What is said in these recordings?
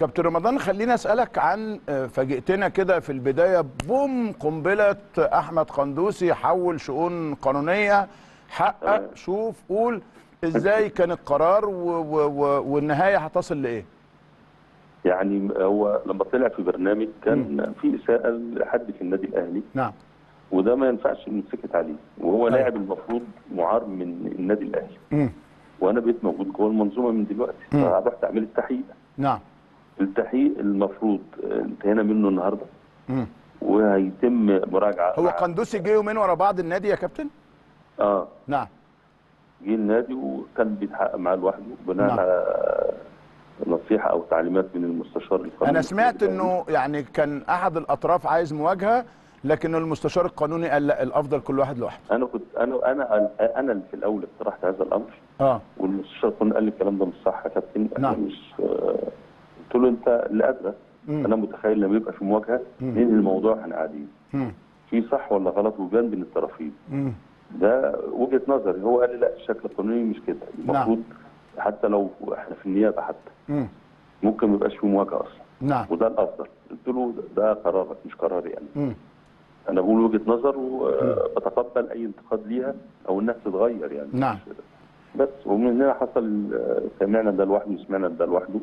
كابتن رمضان، خليني اسالك عن فاجئتنا كده في البدايه بوم قنبله احمد قندوسي حول شؤون قانونيه. حقق، شوف، قول ازاي كان القرار والنهايه هتصل لايه؟ يعني هو لما طلع في برنامج كان في اساءه لحد في النادي الاهلي. نعم. وده ما ينفعش نسكت عليه، وهو أيوة. لاعب المفروض معار من النادي الاهلي. وانا بقيت موجود جوه المنظومه من دلوقتي، فرحت اعمل التحقيق. نعم. التحقيق المفروض انتهينا منه النهارده. وهيتم مراجعه. هو قندوسي جه يومين ورا بعض النادي يا كابتن؟ نعم. جه النادي وكان بيتحقق معاه لوحده بناء على نصيحه او تعليمات من المستشار القانوني. انا سمعت انه يعني كان احد الاطراف عايز مواجهه، لكن المستشار القانوني قال لا، الافضل كل واحد لوحده. انا اللي في الاول اقترحت هذا الامر. والمستشار القانوني قال لي الكلام ده مش صح يا كابتن. نعم. مش قلت له انت اللي ادرى. انا متخيل لما يبقى في مواجهه ننهي الموضوع هنعاديه. في صح ولا غلط وبان بين الطرفين. ده وجهه نظري. هو قال لي لا، الشكل القانوني مش كده، المفروض حتى لو احنا في النيابه حتى ممكن ما يبقاش في مواجهه اصلا. نعم. وده الافضل. قلت له ده قرارك مش قراري يعني. انا بقول وجهه نظر وبتقبل اي انتقاد ليها او انها تتغير يعني. نعم. بس ومن هنا حصل سمعنا ده لوحده وسمعنا ده لوحده.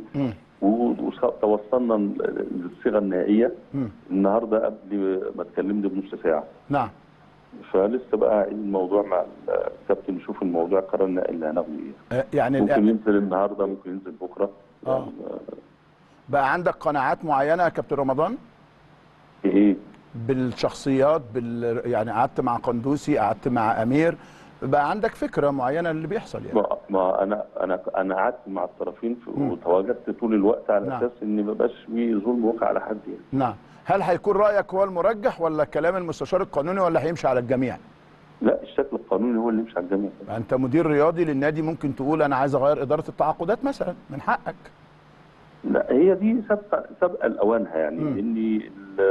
وتوصلنا للصيغه النهائيه النهارده قبل ما اتكلمت بنص ساعه. نعم. فلسه بقى الموضوع مع الكابتن نشوف الموضوع قررنا اللي هناخده ايه. يعني ممكن ينزل النهارده ممكن ينزل بكره. يعني بقى عندك قناعات معينه يا كابتن رمضان؟ ايه؟ بالشخصيات، يعني قعدت مع قندوسي، قعدت مع امير، بقى عندك فكره معينه اللي بيحصل يعني؟ ما انا قعدت مع الطرفين وتواجدت طول الوقت على اساس ان ما يبقاش في ظلم واقع على حد يعني. نعم. هل هيكون رايك هو المرجح ولا كلام المستشار القانوني ولا هيمشي على الجميع؟ لا، الشكل القانوني هو اللي يمشي على الجميع. انت مدير رياضي للنادي، ممكن تقول انا عايز اغير اداره التعاقدات مثلا، من حقك. لا، هي دي سابقه لاوانها يعني. ان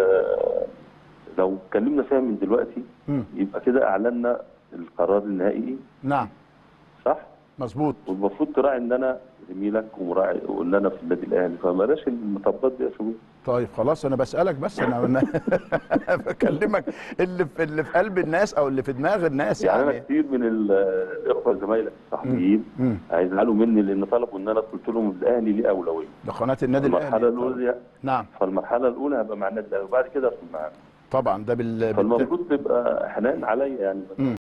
لو اتكلمنا فيها من دلوقتي يبقى كده اعلنا القرار النهائي. نعم. صح؟ مظبوط. والمفروض تراعي ان انا زميلك ومراعي وان انا في النادي الاهلي، فبلاش المطبات دي يا شباب. طيب خلاص، انا بسالك بس، انا بكلمك اللي في قلب الناس او اللي في دماغ الناس يعني. انا كتير من الاخوه زمايلك الصحفيين هيزعلوا مني لان طلبوا ان انا قلت لهم الاهلي ليه اولويه. ده قناه النادي الاهلي. المرحله الاولى. نعم. فالمرحله الاولى هبقى مع النادي الاهلي وبعد كده ادخل معانا. طبعا ده فالمفروض تبقى حنان عليا يعني.